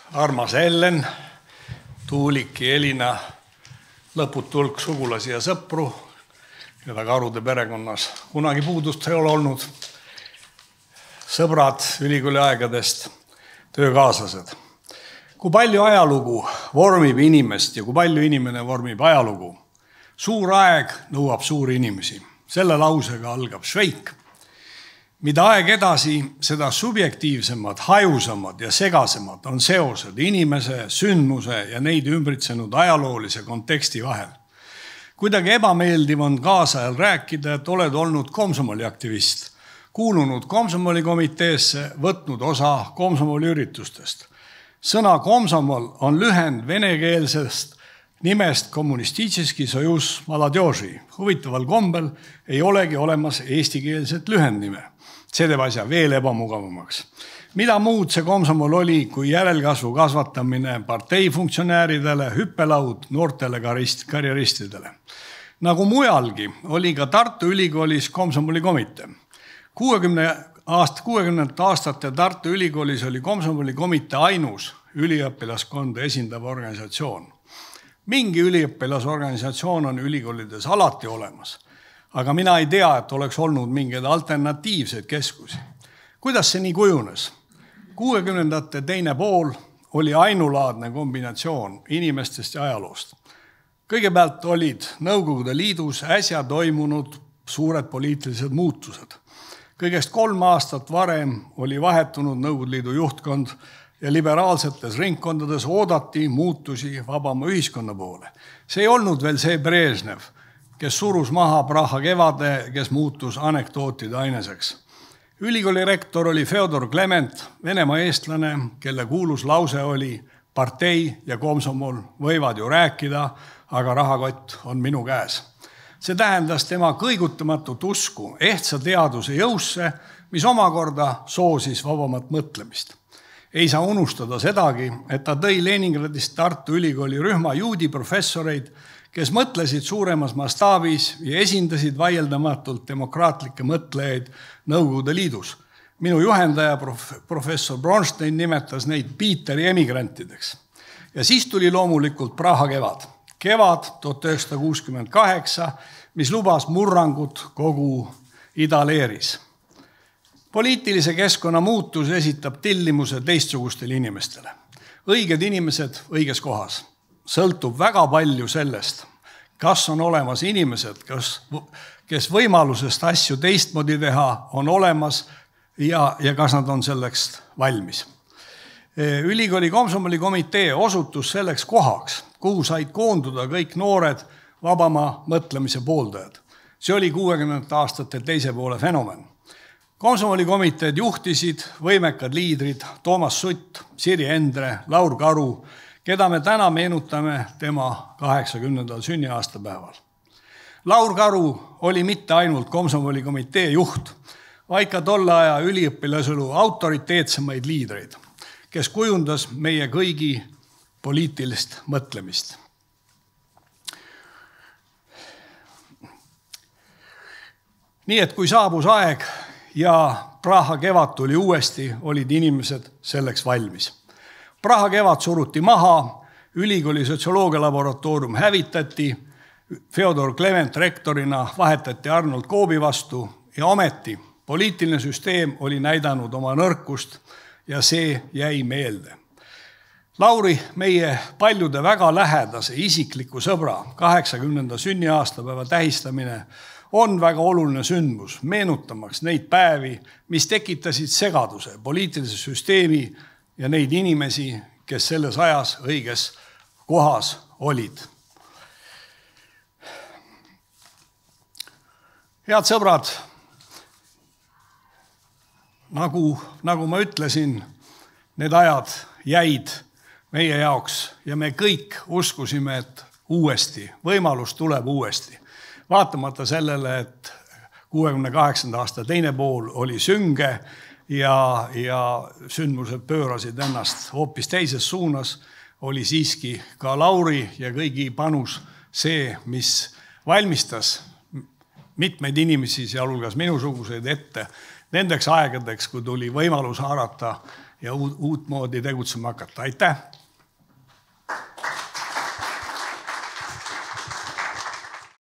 armas Ellen, Tuulik ja Elina, lõputu hulk sugulasi ja sõpru, keda Karude perekonnas kunagi puudust ei ole olnud, sõbrad ülikooli aegadest, töökaaslased. Kui palju ajalugu vormib inimest ja kui palju inimene vormib ajalugu? Suur aeg nõuab suuri inimesi. Selle lausega algab šveik. Mida aeg edasi, seda subjektiivsemad, hajusamad ja segasemad on seosed inimese, sündmuse ja neid ümbritsenud ajaloolise konteksti vahel. Kuidagi ebameeldiv on kaasajal rääkida, et oled olnud komsomoliaktivist, kuulunud komsomolikomiteesse, võtnud osa komsomoli üritustest. Sõna komsomol on lühend venekeelsest nimest Kommunistический союз молодежи. Huvitaval kombel ei olegi olemas eestikeelset lühendnime. See teeb asja veel ebamugavamaks. Mida muud see komsomol oli, kui järelkasvu kasvatamine parteifunktsionääridele, hüppelaud noortele karjeristidele. Nagu mujalgi oli ka Tartu Ülikoolis komsomoli komitee. 60. aastate Tartu Ülikoolis oli komsomoli komitee ainus üliõpilaskonda esindav organisatsioon. Mingi üliõpilasorganisatsioon on ülikoolides alati olemas, aga mina ei tea, et oleks olnud mingeid alternatiivseid keskusi. Kuidas see nii kujunes? 60. teine pool oli ainulaadne kombinatsioon inimestest ja ajaloost. Kõigepealt olid Nõukogude Liidus äsja toimunud suured poliitilised muutused. Kõigest 3 aastat varem oli vahetunud Nõukogude Liidu juhtkond ja liberaalsetes ringkondades oodati muutusi vabama ühiskonna poole. See ei olnud veel see Brežnev, kes surus maha Praha kevade, kes muutus anekdootide aineseks. Ülikooli rektor oli Fyodor Klement, Venemaa eestlane, kelle kuulus lause oli: partei ja komsomol võivad ju rääkida, aga rahakott on minu käes. See tähendas tema kõigutamatut usku ehtsa teaduse jõusse, mis omakorda soosis vabamat mõtlemist. Ei saa unustada sedagi, et ta tõi Leningradist Tartu Ülikooli rühma juudi professoreid, kes mõtlesid suuremas mastaabis ja esindasid vaieldamatult demokraatlikke mõtlejaid Nõukogude Liidus. Minu juhendaja professor Bronstein nimetas neid Piiteri emigrantideks. Ja siis tuli loomulikult Praha kevad. Kevad 1968, mis lubas murrangut kogu idaleeris. Poliitilise keskkonna muutus esitab tillimuse teistsugustele inimestele. Õiged inimesed õiges kohas. Sõltub väga palju sellest, kas on olemas inimesed, kes võimalusest asju teistmoodi teha on olemas ja kas nad on selleks valmis. Ülikooli komsomoli komitee osutus selleks kohaks, kuhu said koonduda kõik noored vabama mõtlemise pooldajad. See oli 60. aastate teise poole fenomen. Komsomoli komiteed juhtisid võimekad liidrid Toomas Sutt, Siri Endre, Laur Karu, keda me täna meenutame tema 80. sünniaastapäeval. Laur Karu oli mitte ainult komsomoli komitee juht, vaid ka tolle aja üliõpilaselu autoriteetsemaid liidreid, kes kujundas meie kõigi poliitilist mõtlemist. Nii et kui saabus aeg ja Praha kevad tuli uuesti, olid inimesed selleks valmis. Praha kevad suruti maha, ülikooli sotsioloogia laboratoorium hävitati, Fyodor Klement rektorina vahetati Arnold Koobi vastu ja ometi poliitiline süsteem oli näidanud oma nõrkust ja see jäi meelde. Lauri, meie paljude väga lähedase isikliku sõbra 80. sünniaastapäeva tähistamine on väga oluline sündmus, meenutamaks neid päevi, mis tekitasid segaduse poliitilise süsteemi ja neid inimesi, kes selles ajas õiges kohas olid. Head sõbrad, nagu ma ütlesin, need ajad jäid meie jaoks ja me kõik uskusime, et uuesti, võimalus tuleb uuesti. Vaatamata sellele, et 68. aasta teine pool oli sünge ja sündmused pöörasid ennast hoopis teises suunas, oli siiski ka Lauri ja kõigi panus see, mis valmistas mitmeid inimesi, sealhulgas minusuguseid ette, nendeks aegadeks, kui tuli võimalus haarata ja uutmoodi tegutsema hakata. Aitäh!